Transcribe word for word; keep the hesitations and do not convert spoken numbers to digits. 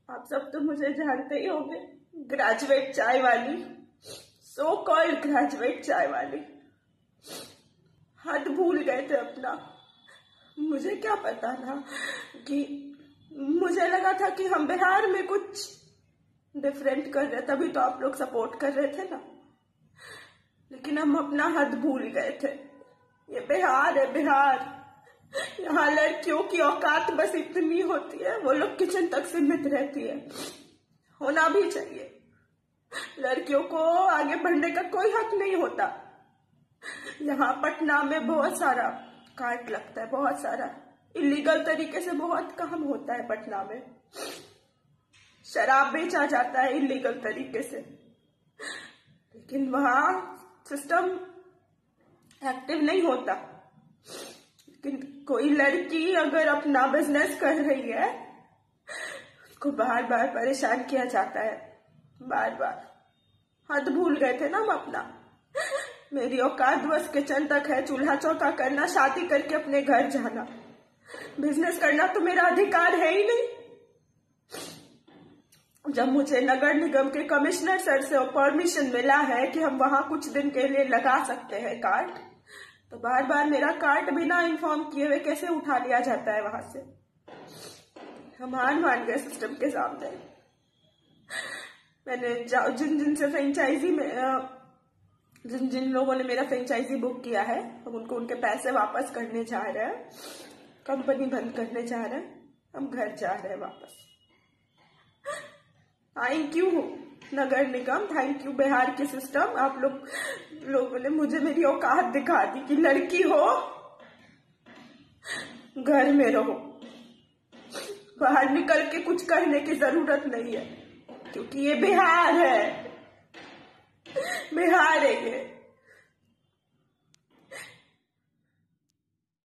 आप सब तो मुझे जानते ही होंगे, ग्रेजुएट चाय वाली, सो कॉल्ड ग्रेजुएट चाय वाली। हद भूल गए थे अपना। मुझे क्या पता था कि मुझे लगा था कि हम बिहार में कुछ डिफरेंट कर रहे, तभी तो आप लोग सपोर्ट कर रहे थे ना। लेकिन हम अपना हद भूल गए थे। ये बिहार है, बिहार। यहाँ लड़कियों की औकात बस इतनी होती है, वो लोग किचन तक सीमित रहती है। होना भी चाहिए। लड़कियों को आगे बढ़ने का कोई हक नहीं होता। यहाँ पटना में बहुत सारा काट लगता है, बहुत सारा इलीगल तरीके से बहुत काम होता है। पटना में शराब बेचा जाता है इलीगल तरीके से, लेकिन वहां सिस्टम एक्टिव नहीं होता। लेकिन कोई लड़की अगर अपना बिजनेस कर रही है, उसको बार बार परेशान किया जाता है, बार बार। हद भूल गए थे ना हम अपना। मेरी औकात बस किचन तक है, चूल्हा चौका करना, शादी करके अपने घर जाना। बिजनेस करना तो मेरा अधिकार है ही नहीं। जब मुझे नगर निगम के कमिश्नर सर से परमिशन मिला है कि हम वहां कुछ दिन के लिए लगा सकते हैं कार्ड, तो बार बार मेरा कार्ड बिना इन्फॉर्म किए हुए कैसे उठा लिया जाता है वहां से। हम हार मान गए सिस्टम के सामने। मैंने जिन जिन से फ्रेंचाइजी में जिन जिन लोगों ने मेरा फ्रेंचाइजी बुक किया है, हम उनको उनके पैसे वापस करने जा रहे हैं। कंपनी बंद करने जा रहे हैं, हम घर जा रहे हैं वापस। थैंक यू नगर निगम, थैंक यू बिहार के सिस्टम। आप लोग लोगों ने मुझे मेरी औकात दिखा दी कि लड़की हो, घर में रहो, बाहर निकल के कुछ करने की जरूरत नहीं है, क्योंकि ये बिहार है, बिहार है ये।